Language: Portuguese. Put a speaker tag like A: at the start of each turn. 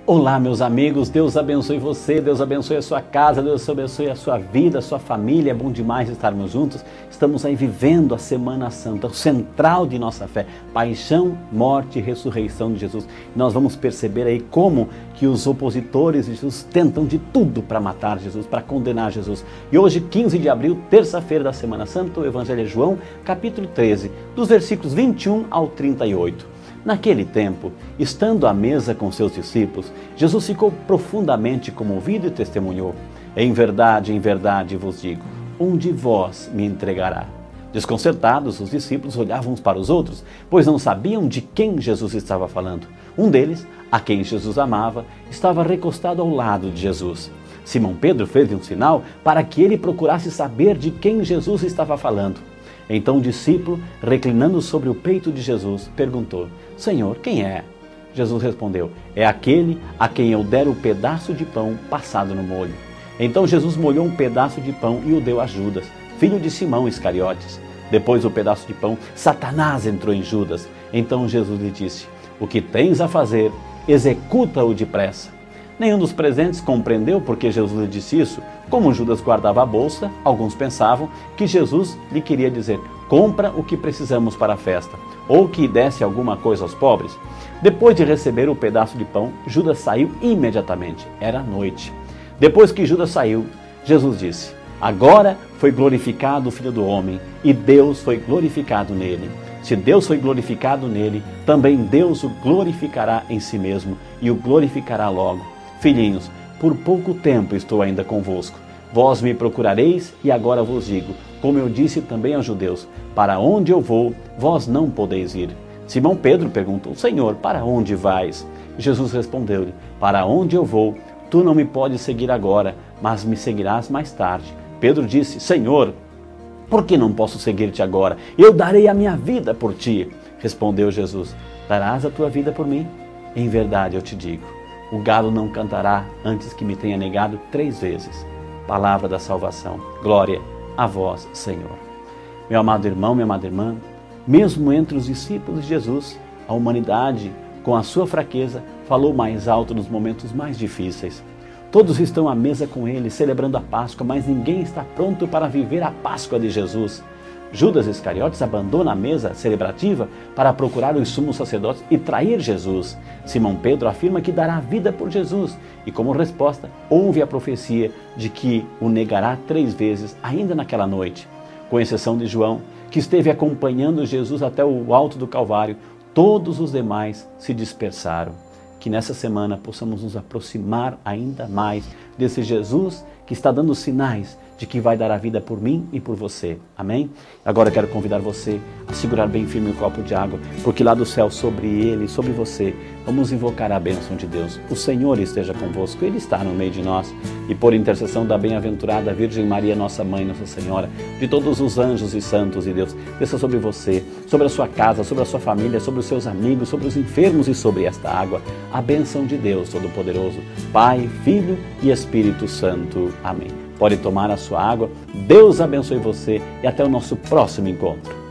A: Olá, meus amigos, Deus abençoe você, Deus abençoe a sua casa, Deus abençoe a sua vida, a sua família. É bom demais estarmos juntos. Estamos aí vivendo a Semana Santa, o central de nossa fé, paixão, morte e ressurreição de Jesus. Nós vamos perceber aí como que os opositores de Jesus tentam de tudo para matar Jesus, para condenar Jesus. E hoje, 15 de abril, terça-feira da Semana Santa, o Evangelho é João, capítulo 13, dos versículos 21 ao 38. Naquele tempo, estando à mesa com seus discípulos, Jesus ficou profundamente comovido e testemunhou: em verdade vos digo, um de vós me entregará. Desconcertados, os discípulos olhavam uns para os outros, pois não sabiam de quem Jesus estava falando. Um deles, a quem Jesus amava, estava recostado ao lado de Jesus. Simão Pedro fez-lhe um sinal para que ele procurasse saber de quem Jesus estava falando. Então o discípulo, reclinando sobre o peito de Jesus, perguntou: Senhor, quem é? Jesus respondeu: é aquele a quem eu der o pedaço de pão passado no molho. Então Jesus molhou um pedaço de pão e o deu a Judas, filho de Simão Iscariotes. Depois do pedaço de pão, Satanás entrou em Judas. Então Jesus lhe disse: o que tens a fazer, executa-o depressa. Nenhum dos presentes compreendeu porque Jesus lhe disse isso. Como Judas guardava a bolsa, alguns pensavam que Jesus lhe queria dizer: compra o que precisamos para a festa, ou que desse alguma coisa aos pobres. Depois de receber o pedaço de pão, Judas saiu imediatamente. Era noite. Depois que Judas saiu, Jesus disse: agora foi glorificado o Filho do Homem, e Deus foi glorificado nele. Se Deus foi glorificado nele, também Deus o glorificará em si mesmo, e o glorificará logo. Filhinhos, por pouco tempo estou ainda convosco. Vós me procurareis, e agora vos digo, como eu disse também aos judeus: para onde eu vou, vós não podeis ir. Simão Pedro perguntou: Senhor, para onde vais? Jesus respondeu-lhe: para onde eu vou, tu não me podes seguir agora, mas me seguirás mais tarde. Pedro disse: Senhor, por que não posso seguir-te agora? Eu darei a minha vida por ti. Respondeu Jesus: darás a tua vida por mim? Em verdade eu te digo, o galo não cantará antes que me tenha negado 3 vezes. Palavra da salvação. Glória a vós, Senhor. Meu amado irmão, minha amada irmã, mesmo entre os discípulos de Jesus, a humanidade, com a sua fraqueza, falou mais alto nos momentos mais difíceis. Todos estão à mesa com ele, celebrando a Páscoa, mas ninguém está pronto para viver a Páscoa de Jesus. Judas Iscariotes abandona a mesa celebrativa para procurar os sumos sacerdotes e trair Jesus. Simão Pedro afirma que dará a vida por Jesus e, como resposta, ouve a profecia de que o negará 3 vezes ainda naquela noite. Com exceção de João, que esteve acompanhando Jesus até o alto do Calvário, todos os demais se dispersaram. Que nessa semana possamos nos aproximar ainda mais desse Jesus que está dando sinais de que vai dar a vida por mim e por você. Amém? Agora eu quero convidar você a segurar bem firme o copo de água, porque lá do céu, sobre ele, sobre você, vamos invocar a bênção de Deus. O Senhor esteja convosco, Ele está no meio de nós. E por intercessão da bem-aventurada Virgem Maria, nossa Mãe, Nossa Senhora, de todos os anjos e santos de Deus, desça sobre você, sobre a sua casa, sobre a sua família, sobre os seus amigos, sobre os enfermos e sobre esta água. A bênção de Deus Todo-Poderoso, Pai, Filho e Espírito Santo. Amém. Pode tomar a sua água. Deus abençoe você e até o nosso próximo encontro.